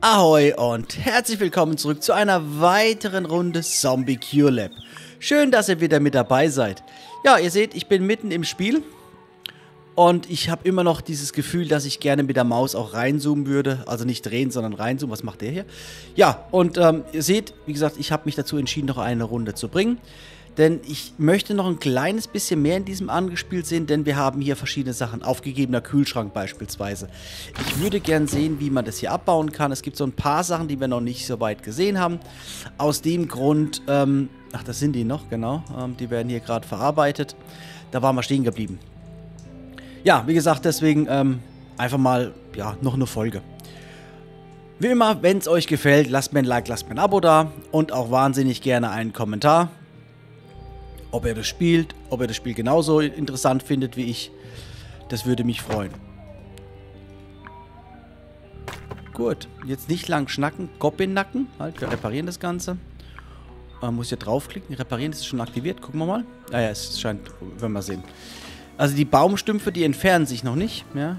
Ahoi und herzlich willkommen zurück zu einer weiteren Runde Zombie Cure Lab. Schön, dass ihr wieder mit dabei seid. Ja, ihr seht, ich bin mitten im Spiel und ich habe immer noch dieses Gefühl, dass ich gerne mit der Maus auch reinzoomen würde. Also nicht drehen, sondern reinzoomen. Was macht der hier? Ja, und ihr seht, wie gesagt, ich habe mich dazu entschieden, noch eine Runde zu bringen. Denn ich möchte noch ein kleines bisschen mehr in diesem angespielt sehen, denn wir haben hier verschiedene Sachen. Aufgegebener Kühlschrank beispielsweise. Ich würde gern sehen, wie man das hier abbauen kann. Es gibt so ein paar Sachen, die wir noch nicht so weit gesehen haben. Aus dem Grund, ach, das sind die noch, genau. Die werden hier gerade verarbeitet. Da waren wir stehen geblieben. Ja, wie gesagt, deswegen einfach mal, ja, noch eine Folge. Wie immer, wenn es euch gefällt, lasst mir ein Like, lasst mir ein Abo da und auch wahnsinnig gerne einen Kommentar. Ob ihr das spielt, ob ihr das Spiel genauso interessant findet wie ich. Das würde mich freuen. Gut, jetzt nicht lang schnacken. Goblin-Nacken. Halt, wir reparieren das Ganze. Man muss hier draufklicken. Reparieren, das ist schon aktiviert. Gucken wir mal. Ah ja, es scheint, wenn wir sehen. Also die Baumstümpfe, die entfernen sich noch nicht. Ja,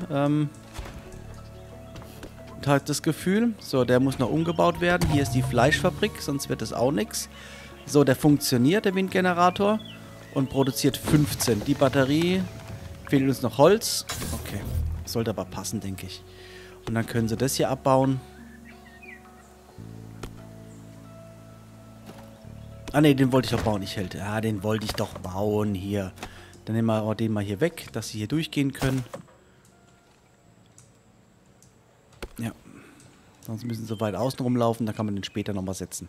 hat das Gefühl. So, der muss noch umgebaut werden. Hier ist die Fleischfabrik, sonst wird das auch nichts. So, der funktioniert, der Windgenerator, und produziert 15. Die Batterie, fehlt uns noch Holz. Okay, sollte aber passen, denke ich. Und dann können sie das hier abbauen. Ah ne, den wollte ich doch bauen, ich hält. Ja, den wollte ich doch bauen hier. Dann nehmen wir den mal hier weg, dass sie hier durchgehen können. Ja. Sonst müssen sie weit außen rumlaufen, da kann man den später nochmal setzen.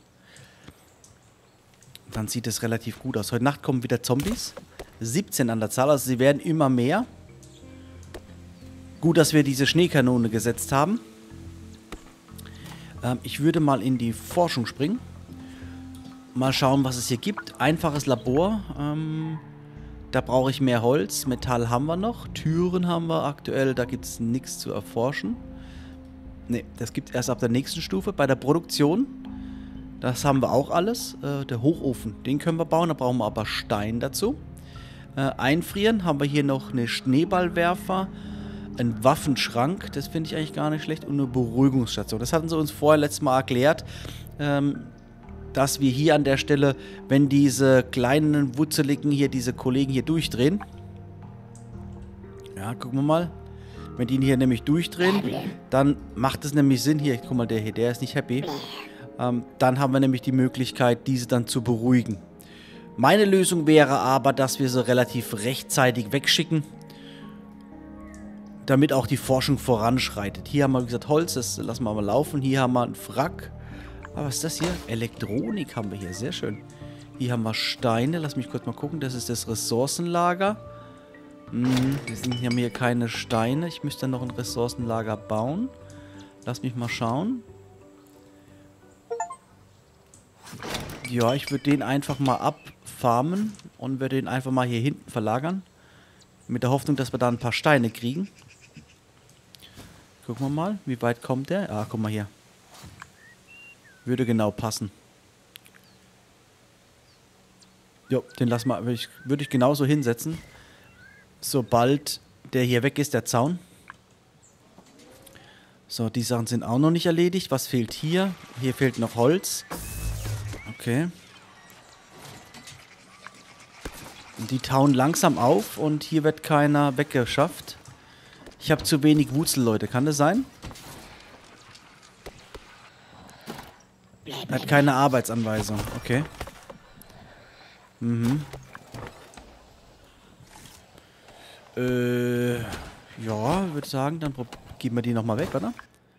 Dann sieht es relativ gut aus. Heute Nacht kommen wieder Zombies. 17 an der Zahl, also sie werden immer mehr. Gut, dass wir diese Schneekanone gesetzt haben. Ich würde mal in die Forschung springen. Mal schauen, was es hier gibt. Einfaches Labor. Da brauche ich mehr Holz. Metall haben wir noch. Türen haben wir aktuell. Da gibt es nichts zu erforschen. Ne, das gibt es erst ab der nächsten Stufe. Bei der Produktion. Das haben wir auch alles. Der Hochofen, den können wir bauen. Da brauchen wir aber Stein dazu. Einfrieren haben wir hier noch eine Schneeballwerfer. Ein Waffenschrank, das finde ich eigentlich gar nicht schlecht. Und eine Beruhigungsstation. Das hatten sie uns vorher letztes Mal erklärt. Dass wir hier an der Stelle, wenn diese kleinen Wutzeligen hier, diese Kollegen hier durchdrehen. Ja, gucken wir mal. Wenn die hier nämlich durchdrehen, dann macht es nämlich Sinn. Hier, guck mal, der hier, der ist nicht happy. Dann haben wir nämlich die Möglichkeit, diese dann zu beruhigen. Meine Lösung wäre aber, dass wir sie relativ rechtzeitig wegschicken, damit auch die Forschung voranschreitet. Hier haben wir, wie gesagt, Holz, das lassen wir mal laufen. Hier haben wir einen Wrack. Aber was ist das hier? Elektronik haben wir hier, sehr schön. Hier haben wir Steine, lass mich kurz mal gucken, das ist das Ressourcenlager. Wir haben hier keine Steine, ich müsste dann noch ein Ressourcenlager bauen. Lass mich mal schauen. Ja, ich würde den einfach mal abfarmen und würde den einfach mal hier hinten verlagern. Mit der Hoffnung, dass wir da ein paar Steine kriegen. Gucken wir mal, wie weit kommt der? Ah, guck mal hier. Würde genau passen. Jo, den lassen wir, würde ich genauso hinsetzen. Sobald der hier weg ist, der Zaun. So, die Sachen sind auch noch nicht erledigt. Was fehlt hier? Hier fehlt noch Holz. Okay. Und die tauen langsam auf und hier wird keiner weggeschafft. Ich habe zu wenig Wurzel, Leute. Kann das sein? Er hat keine Arbeitsanweisung. Okay. Ja, würde sagen, dann geben wir die nochmal weg, oder?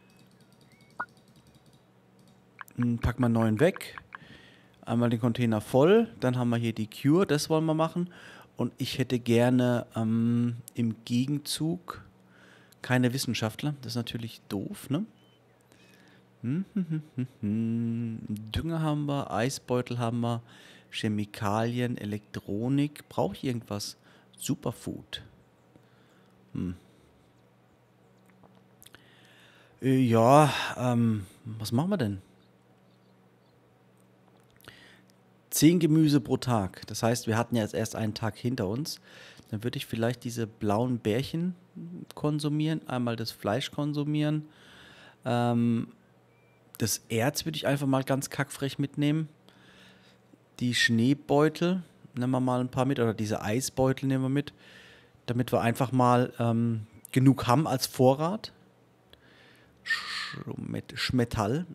Packen wir einen neuen weg. Einmal den Container voll. Dann haben wir hier die Cure, das wollen wir machen. Und ich hätte gerne im Gegenzug keine Wissenschaftler. Das ist natürlich doof, ne? Dünger haben wir, Eisbeutel haben wir, Chemikalien, Elektronik. Brauche ich irgendwas? Superfood. Ja, was machen wir denn? 10 Gemüse pro Tag. Das heißt, wir hatten ja jetzt erst einen Tag hinter uns. Dann würde ich vielleicht diese blauen Bärchen konsumieren, einmal das Fleisch konsumieren. Das Erz würde ich einfach mal ganz kackfrech mitnehmen. Die Schneebeutel nehmen wir mal ein paar mit. Oder diese Eisbeutel nehmen wir mit. Damit wir einfach mal genug haben als Vorrat. Schmetall.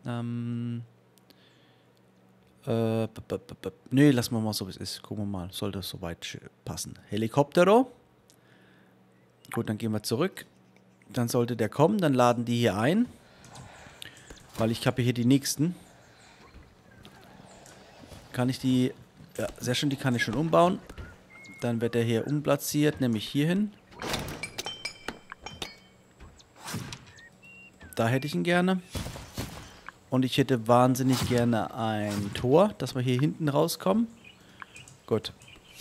Nee, lassen wir mal so, wie es ist. Gucken wir mal. Soll das soweit passen. Helikoptero. Gut, dann gehen wir zurück. Dann sollte der kommen. Dann laden die hier ein. Weil ich habe hier die nächsten. Kann ich die... Ja, sehr schön, die kann ich schon umbauen. Dann wird der hier umplatziert, nämlich hierhin. Da hätte ich ihn gerne. Und ich hätte wahnsinnig gerne ein Tor, dass wir hier hinten rauskommen. Gut.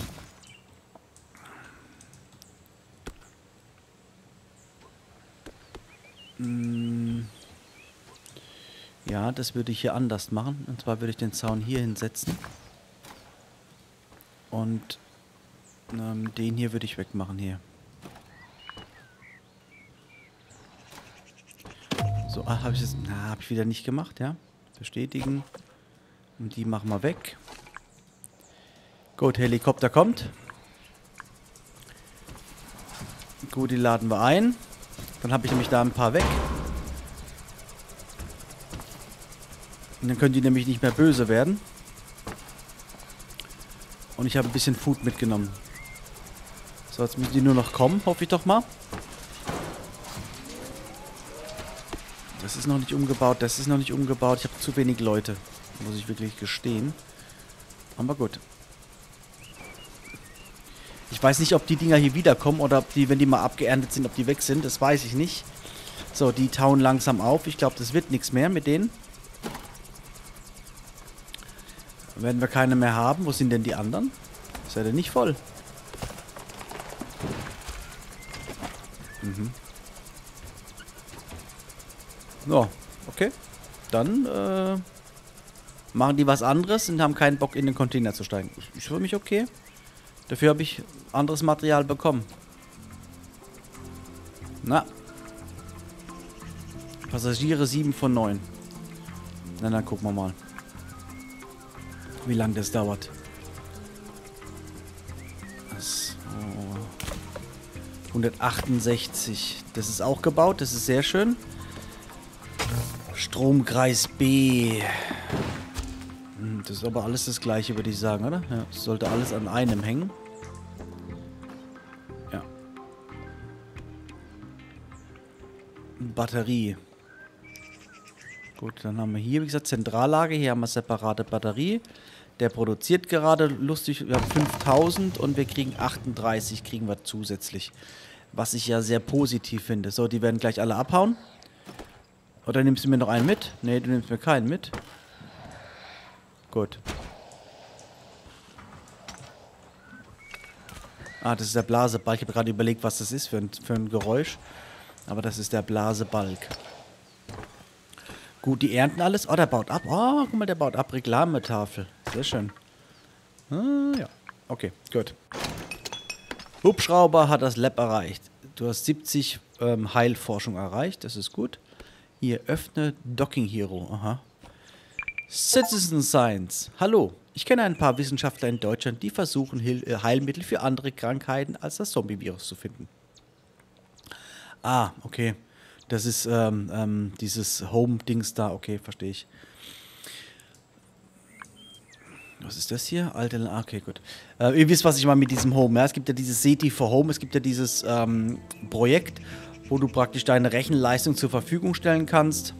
Ja, das würde ich hier anders machen. Und zwar würde ich den Zaun hier hinsetzen. Und den hier würde ich wegmachen hier. So, habe ich das... Na, habe ich wieder nicht gemacht, ja. Bestätigen. Und die machen wir weg. Gut, Helikopter kommt. Gut, die laden wir ein. Dann habe ich nämlich da ein paar weg. Und dann können die nämlich nicht mehr böse werden. Und ich habe ein bisschen Food mitgenommen. So, jetzt müssen die nur noch kommen, hoffe ich doch mal. Das ist noch nicht umgebaut, das ist noch nicht umgebaut. Ich habe zu wenig Leute, muss ich wirklich gestehen. Aber gut. Ich weiß nicht, ob die Dinger hier wiederkommen oder ob die, wenn die mal abgeerntet sind, ob die weg sind. Das weiß ich nicht. So, die tauen langsam auf. Ich glaube, das wird nichts mehr mit denen. Werden wir keine mehr haben. Wo sind denn die anderen? Ist ja denn nicht voll. Mhm. So, okay. Dann machen die was anderes und haben keinen Bock in den Container zu steigen. Ist für mich okay. Dafür habe ich anderes Material bekommen. Na. Passagiere 7 von 9. Na, dann gucken wir mal. Wie lange das dauert. Das, 168. Das ist auch gebaut. Das ist sehr schön. Stromkreis B. Das ist aber alles das gleiche, würde ich sagen, oder? Ja, das sollte alles an einem hängen. Ja. Batterie. Gut, dann haben wir hier, wie gesagt, Zentrallage. Hier haben wir separate Batterie. Der produziert gerade lustig, wir haben 5000 und wir kriegen 38, kriegen wir zusätzlich. Was ich ja sehr positiv finde. So, die werden gleich alle abhauen. Oder nimmst du mir noch einen mit? Ne, du nimmst mir keinen mit. Gut. Ah, das ist der Blasebalg. Ich habe gerade überlegt, was das ist für ein Geräusch. Aber das ist der Blasebalg. Gut, die ernten alles. Oh, der baut ab. Oh, guck mal, der baut ab. Reklametafel. Sehr schön. Ah, ja. Okay, gut. Hubschrauber hat das Lab erreicht. Du hast 70 Heilforschung erreicht. Das ist gut. Hier, öffne Docking Hero. Aha. Citizen Science. Hallo. Ich kenne ein paar Wissenschaftler in Deutschland, die versuchen, Heilmittel für andere Krankheiten als das Zombie-Virus zu finden. Ah, okay. Das ist dieses Home-Dings da. Okay, verstehe ich. Was ist das hier? Alte, okay, gut. Ihr wisst, was ich meine mit diesem Home. Ja? Es gibt ja dieses SETI for Home. Es gibt ja dieses Projekt, wo du praktisch deine Rechenleistung zur Verfügung stellen kannst,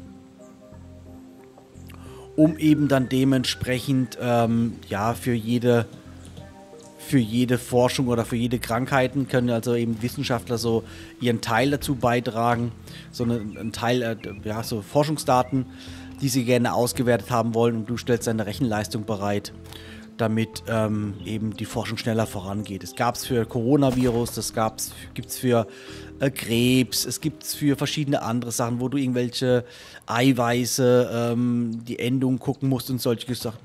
um eben dann dementsprechend ja, für jede Forschung oder für jede Krankheiten können also eben Wissenschaftler so ihren Teil dazu beitragen, so einen Teil, ja, so Forschungsdaten, die sie gerne ausgewertet haben wollen, und du stellst deine Rechenleistung bereit, damit eben die Forschung schneller vorangeht. Es gab es für Coronavirus, das gibt es für Krebs, es gibt es für verschiedene andere Sachen, wo du irgendwelche Eiweiße, die Endung gucken musst und solche Sachen.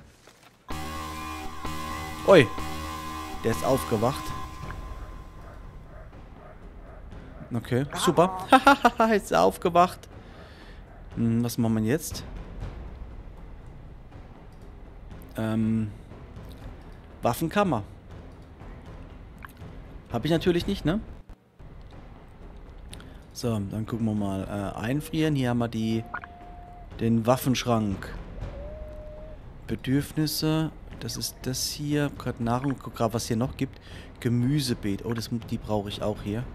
Ui, der ist aufgewacht. Okay, super. Hahaha, ist aufgewacht. Was machen wir jetzt? Waffenkammer. Habe ich natürlich nicht, ne? So, dann gucken wir mal. Einfrieren. Hier haben wir den Waffenschrank. Bedürfnisse. Das ist das hier. Gerade Nahrung. Guck gerade, was hier noch gibt. Gemüsebeet. Oh, die brauche ich auch hier.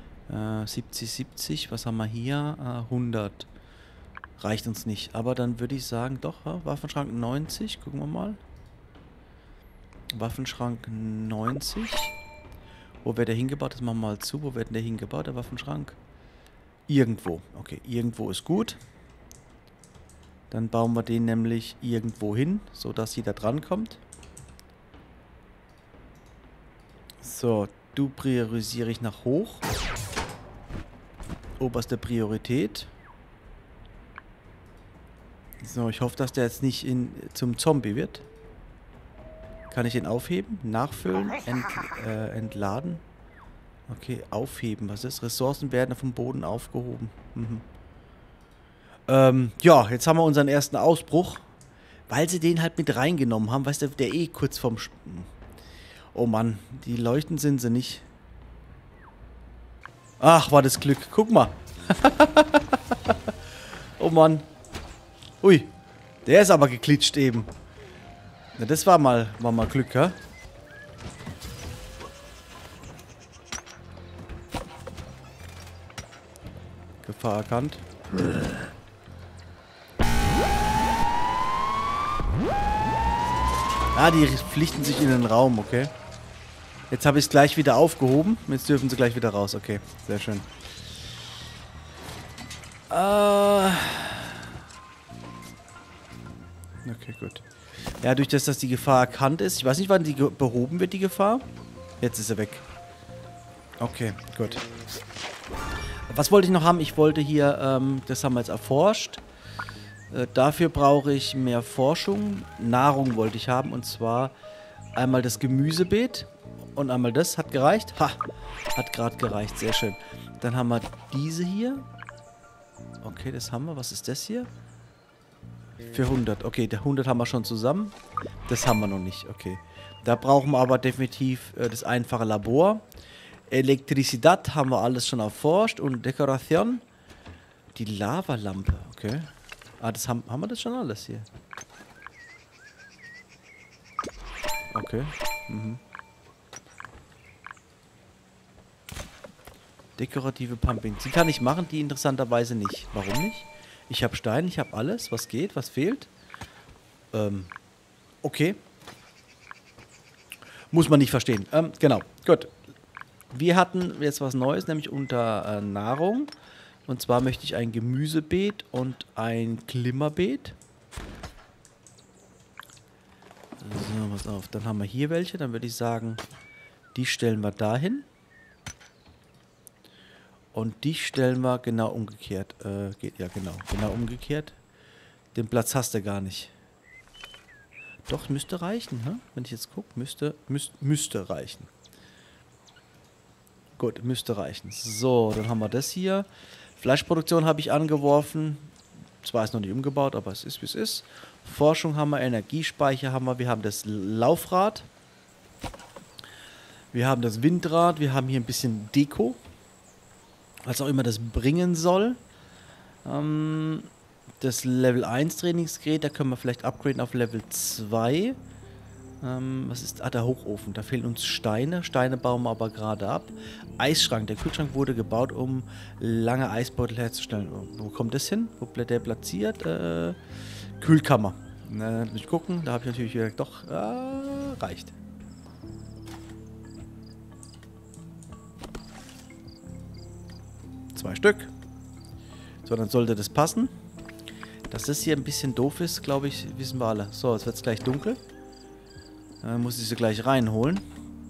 70. Was haben wir hier? 100. Reicht uns nicht. Aber dann würde ich sagen, doch, Waffenschrank 90. Gucken wir mal. Waffenschrank 90. Wo wird der hingebaut? Das machen wir mal zu. Wo wird denn der hingebaut, der Waffenschrank? Irgendwo. Okay, irgendwo ist gut. Dann bauen wir den nämlich irgendwo hin, sodass jeder drankommt. So, du priorisiere ich nach hoch. Oberste Priorität. So, ich hoffe, dass der jetzt nicht zum Zombie wird. Kann ich ihn aufheben? Nachfüllen? Entladen? Okay, aufheben. Was ist? Ressourcen werden vom Boden aufgehoben. Mhm. Ja, jetzt haben wir unseren ersten Ausbruch. Weil sie den halt mit reingenommen haben. Weißt du, der eh kurz vorm... Oh Mann, die leuchten sind sie nicht. Ach, war das Glück. Guck mal. Oh Mann. Ui, der ist aber geklitscht eben. Na, das war mal Glück, ja? Gefahr erkannt. Ah, die flüchten sich in den Raum, okay. Jetzt habe ich es gleich wieder aufgehoben. Jetzt dürfen sie gleich wieder raus, okay. Sehr schön. Okay, gut. Ja, durch das, dass die Gefahr erkannt ist. Ich weiß nicht, wann die behoben wird, die Gefahr. Jetzt ist er weg. Okay, gut. Was wollte ich noch haben? Ich wollte hier, das haben wir jetzt erforscht. Dafür brauche ich mehr Forschung. Nahrung wollte ich haben. Und zwar einmal das Gemüsebeet. Und einmal das. Hat gereicht? Ha! Hat gerade gereicht. Sehr schön. Dann haben wir diese hier. Okay, das haben wir. Was ist das hier? Für 100. Okay, der 100 haben wir schon zusammen. Das haben wir noch nicht. Okay. Da brauchen wir aber definitiv das einfache Labor. Elektrizität haben wir alles schon erforscht. Und Dekoration. Die Lavalampe. Okay. Ah, das haben wir das schon alles hier? Okay. Mhm. Dekorative Pumping. Die kann ich machen, die interessanterweise nicht. Warum nicht? Ich habe Stein, ich habe alles. Was geht? Was fehlt? Okay. Muss man nicht verstehen. Genau. Gut. Wir hatten jetzt was Neues, nämlich unter Nahrung. Und zwar möchte ich ein Gemüsebeet und ein Klimmerbeet. So, pass auf. Dann haben wir hier welche. Dann würde ich sagen, die stellen wir dahin. Und die stellen wir genau umgekehrt. Ja, genau. Genau umgekehrt. Den Platz hast du gar nicht. Doch, müsste reichen, hä? Wenn ich jetzt gucke, müsste reichen. Gut, müsste reichen. So, dann haben wir das hier. Fleischproduktion habe ich angeworfen. Zwar ist noch nicht umgebaut, aber es ist, wie es ist. Forschung haben wir, Energiespeicher haben wir. Wir haben das Laufrad. Wir haben das Windrad. Wir haben hier ein bisschen Deko. Was auch immer das bringen soll. Das Level 1 Trainingsgerät, da können wir vielleicht upgraden auf Level 2. Was ist? Ah, der Hochofen. Da fehlen uns Steine. Steine bauen wir aber gerade ab. Eisschrank. Der Kühlschrank wurde gebaut, um lange Eisbeutel herzustellen. Wo kommt das hin? Wo bleibt der platziert? Kühlkammer. Muss ich gucken. Da habe ich natürlich wieder doch... reicht. Zwei Stück. So, dann sollte das passen. Dass das hier ein bisschen doof ist, glaube ich, wissen wir alle. So, jetzt wird es gleich dunkel. Dann muss ich sie gleich reinholen.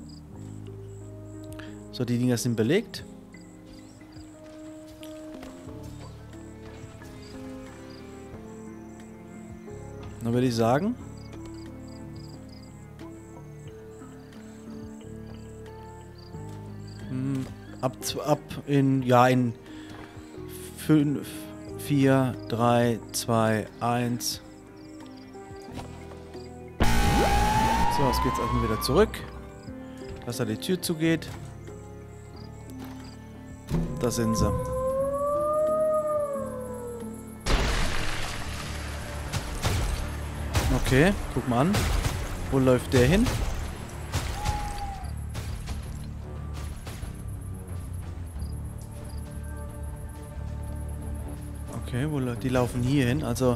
So, die Dinger sind belegt. Dann würde ich sagen... Ab in 5, 4, 3, 2, 1. So, jetzt geht's also wieder zurück. Dass da die Tür zugeht. Da sind sie. Okay, guck mal an. Wo läuft der hin? Okay, die laufen hier hin. Also,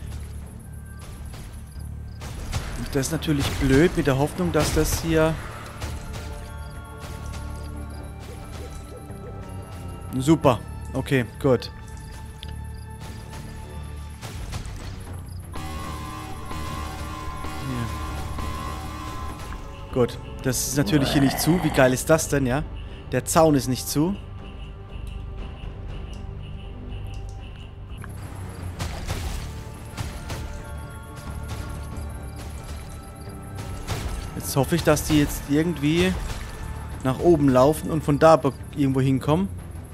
das ist natürlich blöd mit der Hoffnung, dass das hier... Super. Okay, gut. Hier. Gut. Das ist natürlich hier nicht zu. Wie geil ist das denn, ja? Der Zaun ist nicht zu. Jetzt hoffe ich, dass die jetzt irgendwie nach oben laufen und von da irgendwo hinkommen.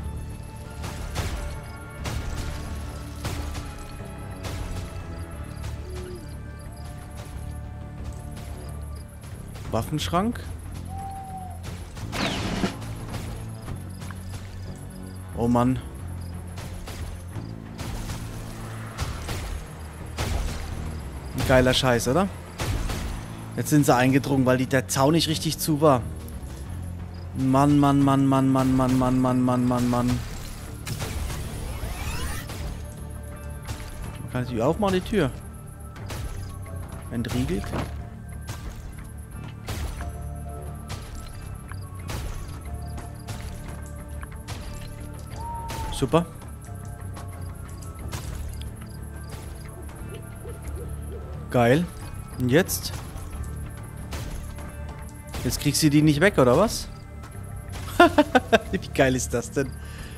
Waffenschrank. Oh Mann. Ein geiler Scheiß, oder? Jetzt sind sie eingedrungen, weil der Zaun nicht richtig zu war. Mann, Mann, Mann, Mann, Mann, Mann, Mann, Mann, Mann, Mann, Mann. Man kann die aufmachen, die Tür. Entriegelt. Super. Geil. Und jetzt? Jetzt kriegst du die nicht weg, oder was? Wie geil ist das denn?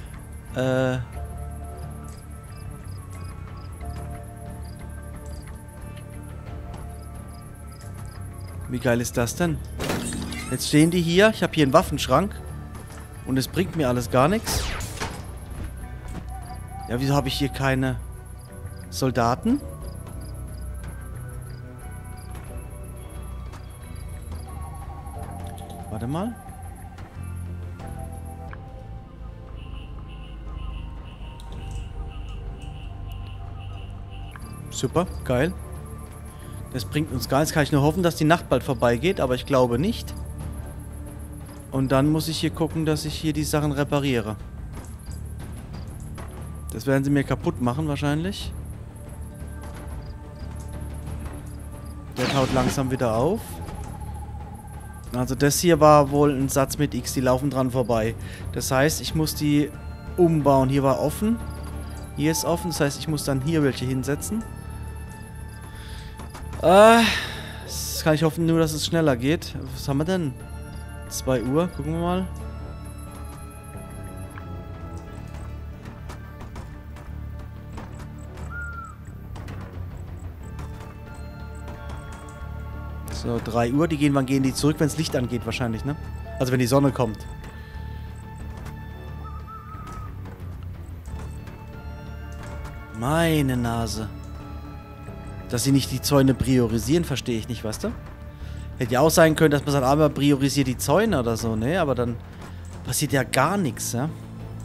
Wie geil ist das denn? Jetzt stehen die hier. Ich habe hier einen Waffenschrank. Und es bringt mir alles gar nichts. Ja, wieso habe ich hier keine Soldaten? Warte mal. Super, geil. Das bringt uns gar nichts. Kann ich nur hoffen, dass die Nacht bald vorbeigeht, aber ich glaube nicht. Und dann muss ich hier gucken, dass ich hier die Sachen repariere. Das werden sie mir kaputt machen wahrscheinlich. Der taut langsam wieder auf. Also das hier war wohl ein Satz mit X, die laufen dran vorbei. Das heißt, ich muss die umbauen. Hier war offen. Hier ist offen, das heißt, ich muss dann hier welche hinsetzen. Das kann ich hoffen, nur dass es schneller geht. Was haben wir denn? 2 Uhr, gucken wir mal. So, 3 Uhr, wann gehen die zurück, wenn das Licht angeht wahrscheinlich, ne? Also wenn die Sonne kommt. Meine Nase. Dass sie nicht die Zäune priorisieren, verstehe ich nicht, weißt du? Hätte ja auch sein können, dass man sagt, aber priorisiert die Zäune oder so, ne? Aber dann passiert ja gar nichts, ja?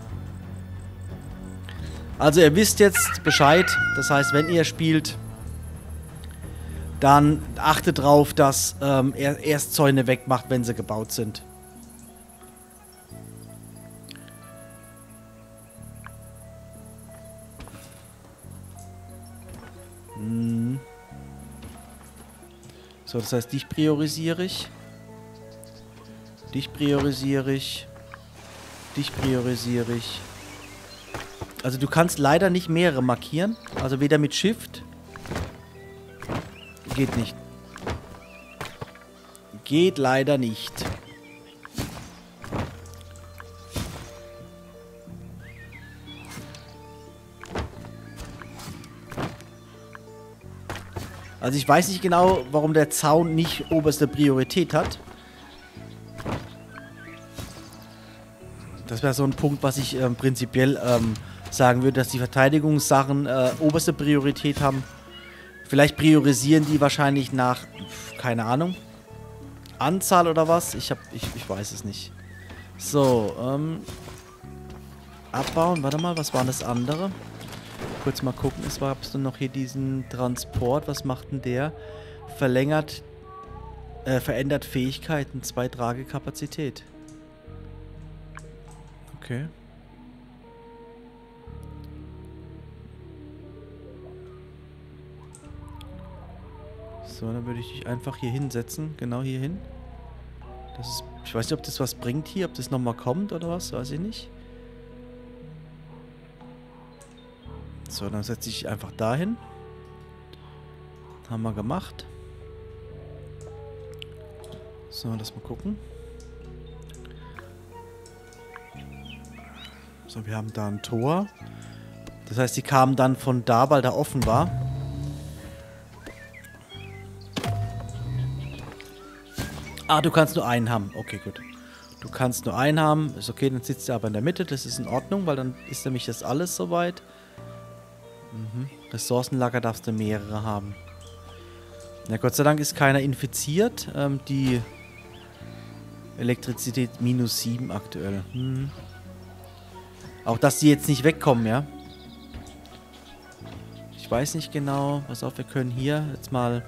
Also ihr wisst jetzt Bescheid. Das heißt, wenn ihr spielt, dann achtet drauf, dass er erst Zäune wegmacht, wenn sie gebaut sind. So, das heißt, dich priorisiere ich. Dich priorisiere ich. Dich priorisiere ich. Also du kannst leider nicht mehrere markieren. Also weder mit Shift. Geht nicht. Geht leider nicht. Also ich weiß nicht genau, warum der Zaun nicht oberste Priorität hat. Das wäre so ein Punkt, was ich prinzipiell sagen würde, dass die Verteidigungssachen oberste Priorität haben. Vielleicht priorisieren die wahrscheinlich nach, keine Ahnung. Anzahl oder was? Ich weiß es nicht. So, abbauen. Warte mal, was war das andere? Kurz mal gucken. Es war noch hier diesen Transport. Was macht denn der? Verändert Fähigkeiten. 2 Tragekapazität. Okay. So, dann würde ich dich einfach hier hinsetzen. Genau hier hin. Das ist, ich weiß nicht, ob das was bringt hier. Ob das nochmal kommt oder was. Weiß ich nicht. So, dann setze ich dich einfach dahin. Haben wir gemacht. So, lass mal gucken. So, wir haben da ein Tor. Das heißt, die kamen dann von da, weil da offen war. Ah, du kannst nur einen haben. Okay, gut. Du kannst nur einen haben. Ist okay, dann sitzt er aber in der Mitte. Das ist in Ordnung, weil dann ist nämlich das alles soweit. Ressourcenlager darfst du mehrere haben. Na, Gott sei Dank ist keiner infiziert. Die Elektrizität -7 aktuell. Auch, dass die jetzt nicht wegkommen, ja. Ich weiß nicht genau. Pass auf, wir können hier jetzt mal...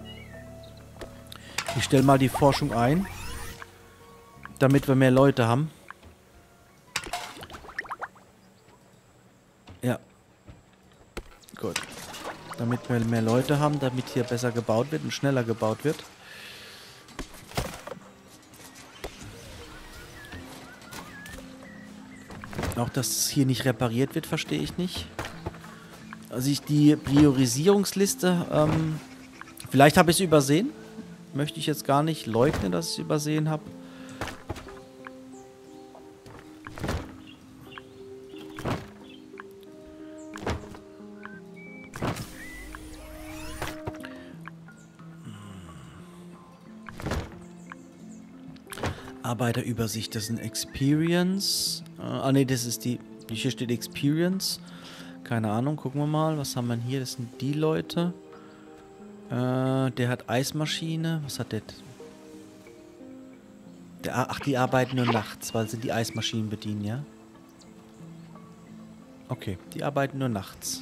Ich stelle mal die Forschung ein. Damit wir mehr Leute haben. Ja. Gut. Damit wir mehr Leute haben, damit hier besser gebaut wird und schneller gebaut wird. Auch, dass es hier nicht repariert wird, verstehe ich nicht. Also die Priorisierungsliste, vielleicht habe ich es übersehen. Möchte ich jetzt gar nicht leugnen, dass ich es übersehen habe. Arbeiterübersicht, das ist ein Experience. Ne, das ist die... Hier steht Experience. Keine Ahnung, gucken wir mal. Was haben wir hier? Das sind die Leute. Der hat Eismaschine. Was hat der? Ach, die arbeiten nur nachts, weil sie die Eismaschinen bedienen, ja? Okay, die arbeiten nur nachts.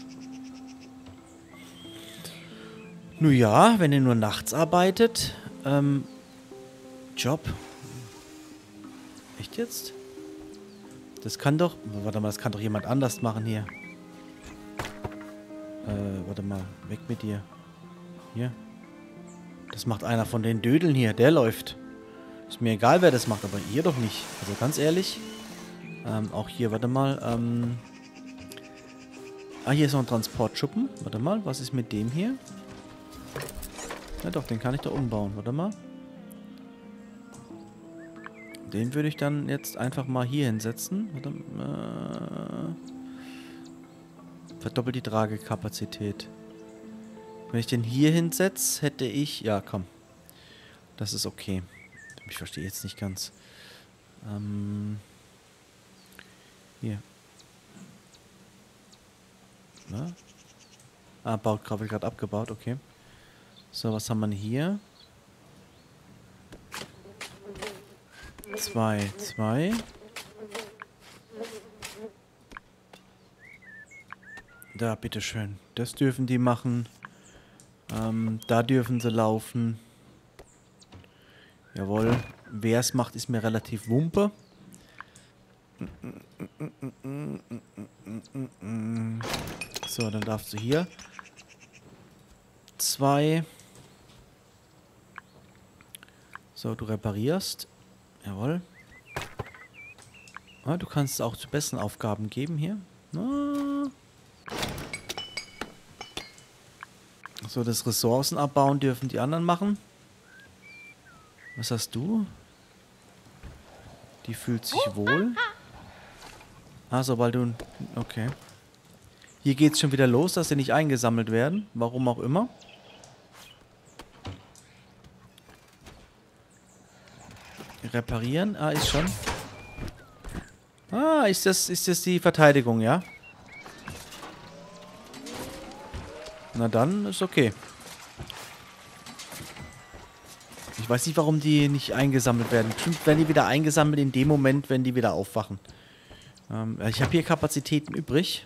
Nun ja, wenn er nur nachts arbeitet. Job. Echt jetzt? Das kann doch... Warte mal, das kann doch jemand anders machen hier. Warte mal, weg mit dir. Hier. Das macht einer von den Dödeln hier. Der läuft. Ist mir egal, wer das macht, aber ihr doch nicht. Also ganz ehrlich. Auch hier, warte mal. Hier ist noch ein Transportschuppen. Warte mal, was ist mit dem hier? Ja doch, den kann ich da umbauen. Warte mal. Den würde ich dann jetzt einfach mal hier hinsetzen. Warte, verdoppelt die Tragekapazität. Wenn ich den hier hinsetze, hätte ich... Ja, komm. Das ist okay. Ich verstehe jetzt nicht ganz. Hier. Na? Wird gerade abgebaut, okay. So, was haben wir hier? 2. Da, bitteschön. Das dürfen die machen. Da dürfen sie laufen. Jawohl. Wer es macht, ist mir relativ wumpe. So, dann darfst du hier. 2. So, du reparierst. Jawohl. Ah, du kannst es auch zu besseren Aufgaben geben hier. Ah. So, das Ressourcen abbauen dürfen die anderen machen. Was hast du? Die fühlt sich wohl. Also, weil du... Okay. Hier geht es schon wieder los, dass sie nicht eingesammelt werden. Warum auch immer. Reparieren. Ah, ist schon. Ah, ist das die Verteidigung, ja? Na dann, ist okay. weiß nicht, warum die nicht eingesammelt werden. Bestimmt werden die wieder eingesammelt in dem Moment, wenn die wieder aufwachen. Ich habe hier Kapazitäten übrig.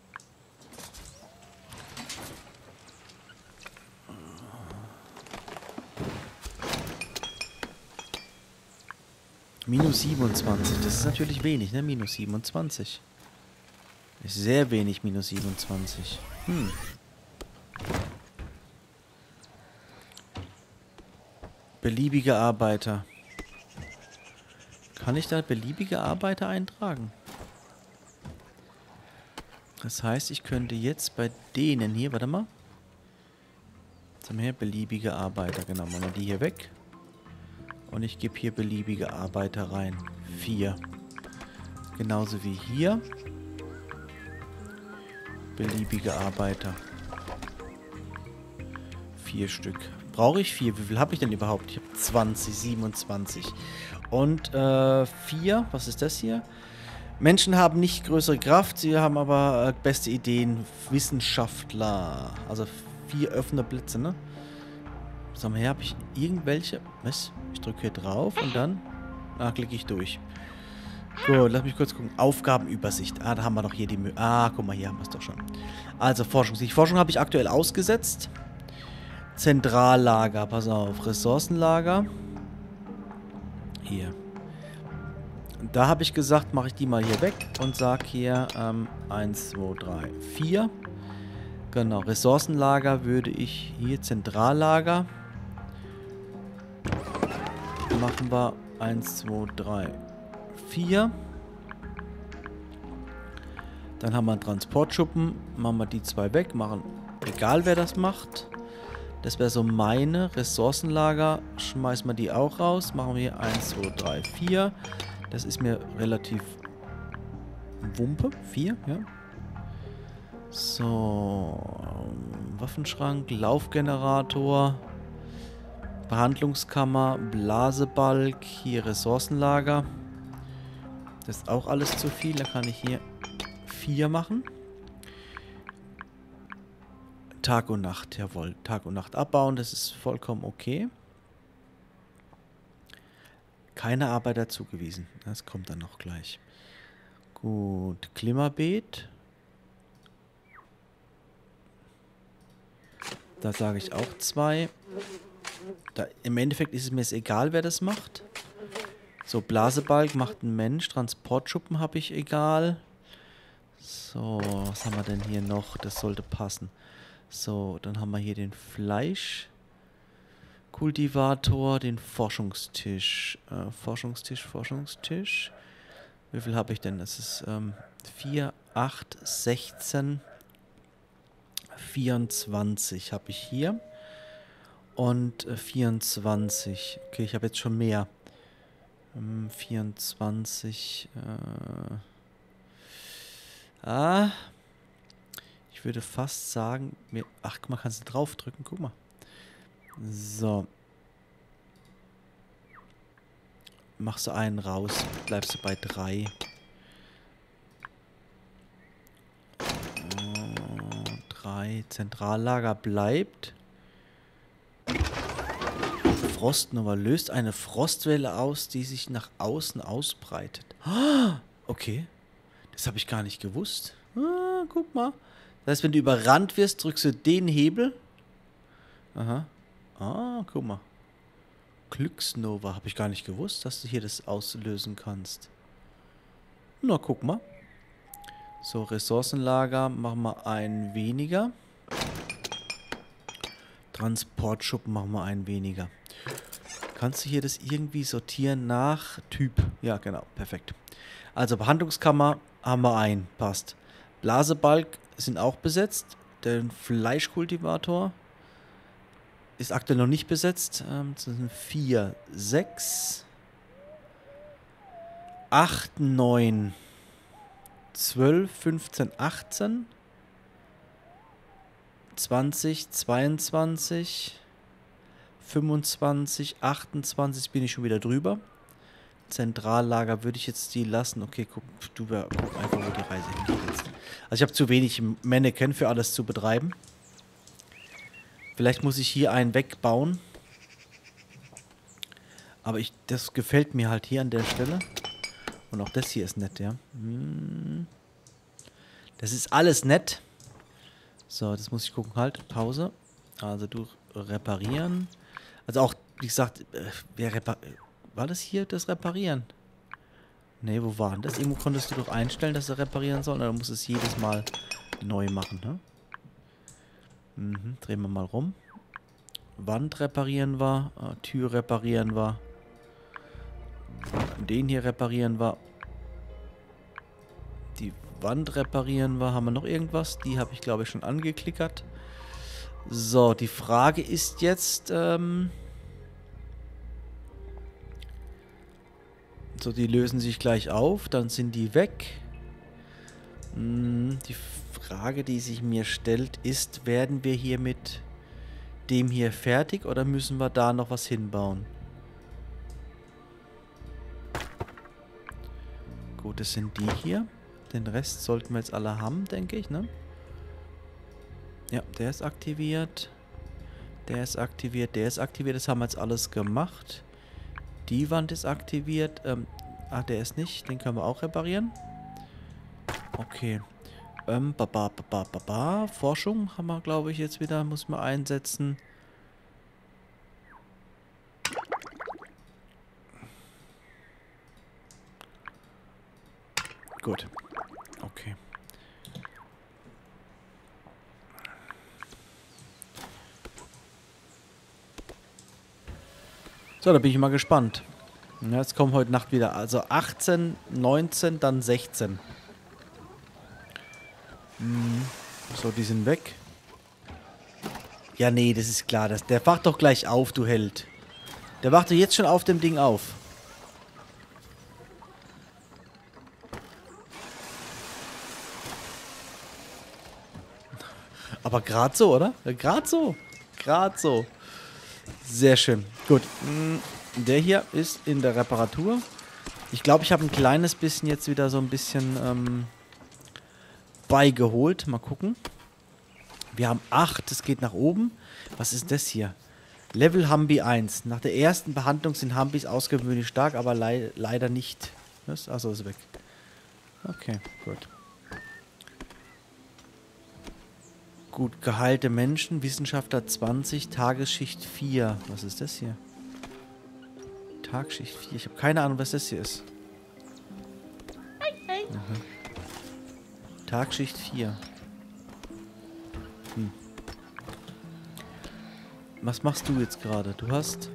Minus 27, das ist natürlich wenig, ne? Minus 27. Ist sehr wenig, minus 27. Beliebige Arbeiter. Kann ich da beliebige Arbeiter eintragen? Das heißt, ich könnte jetzt bei denen hier, warte mal. Jetzt haben wir hier beliebige Arbeiter. Genau, machen wir die hier weg. Und ich gebe hier beliebige Arbeiter rein. 4. Genauso wie hier. Beliebige Arbeiter. 4 Stück. Brauche ich 4? Wie viel habe ich denn überhaupt? Ich habe 20, 27. Und 4, was ist das hier? Menschen haben nicht größere Kraft, sie haben aber beste Ideen. Wissenschaftler. Also 4 offene Blitze, ne? Sag mal her, habe ich irgendwelche... Was? Ich drücke hier drauf und dann... klicke ich durch. Gut, lass mich kurz gucken. Aufgabenübersicht. Da haben wir doch hier die... guck mal, hier haben wir es doch schon. Also, Forschung. Die Forschung habe ich aktuell ausgesetzt. Zentrallager, pass auf. Ressourcenlager. Hier. Da habe ich gesagt, mache ich die mal hier weg und sage hier 1, 2, 3, 4. Genau, Ressourcenlager würde ich hier, Zentrallager. Machen wir 1, 2, 3, 4. Dann haben wir einen Transportschuppen. Machen wir die 2 weg. Machen, egal wer das macht. Das wäre so meine Ressourcenlager. Schmeißen wir die auch raus. Machen wir hier 1, 2, 3, 4. Das ist mir relativ Wumpe. 4, ja. So. Waffenschrank, Laufgenerator, Behandlungskammer, Blasebalg, hier Ressourcenlager. Das ist auch alles zu viel. Da kann ich hier 4 machen. Tag und Nacht, jawohl. Tag und Nacht abbauen, das ist vollkommen okay. Keine Arbeiter zugewiesen. Das kommt dann noch gleich. Gut, Klimabeet. Da sage ich auch 2. Da, im Endeffekt ist es mir egal, wer das macht. So, Blasebalg macht ein Mensch. Transportschuppen habe ich egal. So, was haben wir denn hier noch? Das sollte passen. So, dann haben wir hier den Fleischkultivator, den Forschungstisch. Forschungstisch. Wie viel habe ich denn? Das ist 4, 8, 16, 24 habe ich hier. Und 24. Okay, ich habe jetzt schon mehr. 24. Ich würde fast sagen... Ach, guck mal, kannst du draufdrücken? Guck mal. So. Machst du einen raus. Bleibst du bei 3. 3. Zentrallager bleibt. Frostnova löst eine Frostwelle aus, die sich nach außen ausbreitet. Okay. Das habe ich gar nicht gewusst. Guck mal. Das heißt, wenn du überrannt wirst, drückst du den Hebel. Aha. Guck mal. Glücksnova. Habe ich gar nicht gewusst, dass du hier das auslösen kannst. Na, guck mal. So, Ressourcenlager machen wir einen weniger. Transportschuppen machen wir einen weniger. Kannst du hier das irgendwie sortieren nach Typ? Ja, genau. Perfekt. Also, Behandlungskammer haben wir einen. Passt. Blasebalg sind auch besetzt. Der Fleischkultivator ist aktuell noch nicht besetzt. Das sind 4, 6, 8, 9, 12, 15, 18, 20, 22, 25, 28 bin ich schon wieder drüber. Zentrallager würde ich jetzt die lassen. Okay, guck einfach, wo die Reise hingeht jetzt. Also ich habe zu wenig Mannequin für alles zu betreiben. Vielleicht muss ich hier einen wegbauen. Aber das gefällt mir halt hier an der Stelle. Und auch das hier ist nett, ja. Das ist alles nett. So, das muss ich gucken. Halt, Pause. Also durch reparieren. Also auch, wie gesagt, war das hier das Reparieren? Ne, wo war denn das? Irgendwo konntest du doch einstellen, dass er reparieren soll. Oder muss es jedes Mal neu machen, ne? Drehen wir mal rum. Wand reparieren wir. Tür reparieren wir. Den hier reparieren wir. Die Wand reparieren wir. Haben wir noch irgendwas? Die habe ich, glaube ich, schon angeklickert. So, die Frage ist jetzt, so, die lösen sich gleich auf. Dann sind die weg. Die Frage, die sich mir stellt, ist, werden wir hier mit dem hier fertig oder müssen wir da noch was hinbauen? Gut, das sind die hier. Den Rest sollten wir jetzt alle haben, denke ich, ne? Ja, der ist aktiviert. Der ist aktiviert, der ist aktiviert. Das haben wir jetzt alles gemacht. Die Wand ist aktiviert. Der ist nicht. Den können wir auch reparieren. Okay. Forschung haben wir, glaube ich, jetzt wieder. Muss man einsetzen. Gut. Okay. So, da bin ich mal gespannt. Ja, jetzt kommen heute Nacht wieder. Also 18, 19, dann 16. So, die sind weg. Ja, nee, das ist klar. Der wacht doch gleich auf, du Held. Der wacht doch jetzt schon auf dem Ding auf. Aber gerade so, oder? Gerade so. Gerade so. Sehr schön. Gut. Der hier ist in der Reparatur. Ich glaube, ich habe ein kleines bisschen jetzt wieder so ein bisschen beigeholt. Mal gucken. Wir haben 8. Das geht nach oben. Was ist das hier? Level Humby 1. Nach der ersten Behandlung sind Humbys außergewöhnlich stark, aber leider nicht. Achso, ist weg. Okay, gut. Gut, geheilte Menschen, Wissenschaftler 20, Tagesschicht 4. Was ist das hier? Tagschicht 4. Ich habe keine Ahnung, was das hier ist. Tagschicht 4. Was machst du jetzt gerade? Du hast...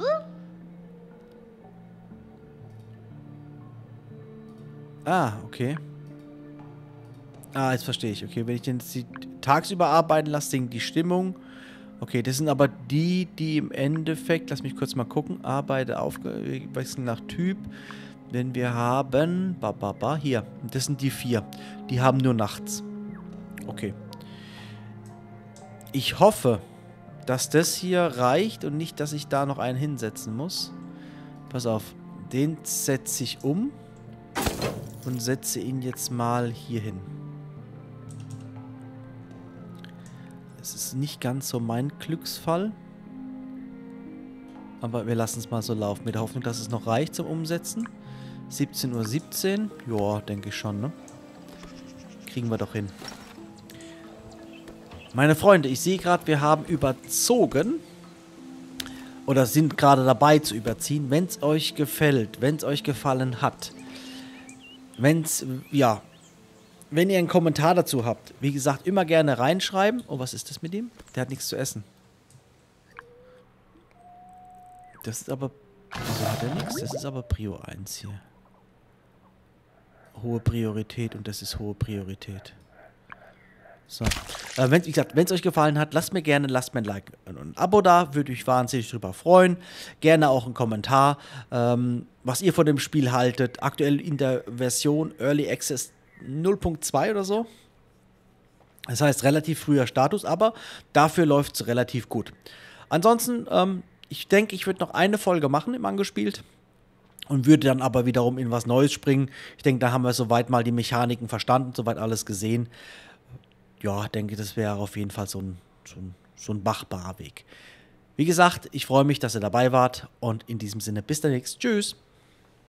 Ah, okay. Ah, jetzt verstehe ich. Okay, wenn ich den tagsüber arbeiten lasse, sinkt die Stimmung. Okay, das sind aber die im Endeffekt... Lass mich kurz mal gucken. Arbeite wechseln nach Typ. Wenn wir haben... Hier. Das sind die 4. Die haben nur nachts. Okay. Ich hoffe, dass das hier reicht und nicht, dass ich da noch einen hinsetzen muss. Pass auf. Den setze ich um. Und setze ihn jetzt mal hier hin. Es ist nicht ganz so mein Glücksfall. Aber wir lassen es mal so laufen. Mit der Hoffnung, dass es noch reicht zum Umsetzen. 17:17 Uhr. Ja, denke ich schon, ne? Kriegen wir doch hin. Meine Freunde, ich sehe gerade, wir haben überzogen. Oder sind gerade dabei zu überziehen. Wenn es euch gefällt, wenn es euch gefallen hat. Wenn ihr einen Kommentar dazu habt, wie gesagt, immer gerne reinschreiben. Oh, was ist das mit ihm? Der hat nichts zu essen. Das ist aber... Wieso hat er nichts? Das ist aber Prio 1 hier. Hohe Priorität und das ist hohe Priorität. So. Wie gesagt, wenn es euch gefallen hat, lasst mir ein Like und ein Abo da. Würde mich wahnsinnig drüber freuen. Gerne auch einen Kommentar, was ihr von dem Spiel haltet. Aktuell in der Version Early Access 0.2 oder so. Das heißt, relativ früher Status, aber dafür läuft es relativ gut. Ansonsten, ich denke, ich würde noch eine Folge machen im Angespielt. Und würde dann aber wiederum in was Neues springen. Ich denke, da haben wir soweit mal die Mechaniken verstanden, soweit alles gesehen. Ja, denke, das wäre auf jeden Fall so ein machbarer Weg. Wie gesagt, ich freue mich, dass ihr dabei wart und in diesem Sinne bis demnächst. Tschüss.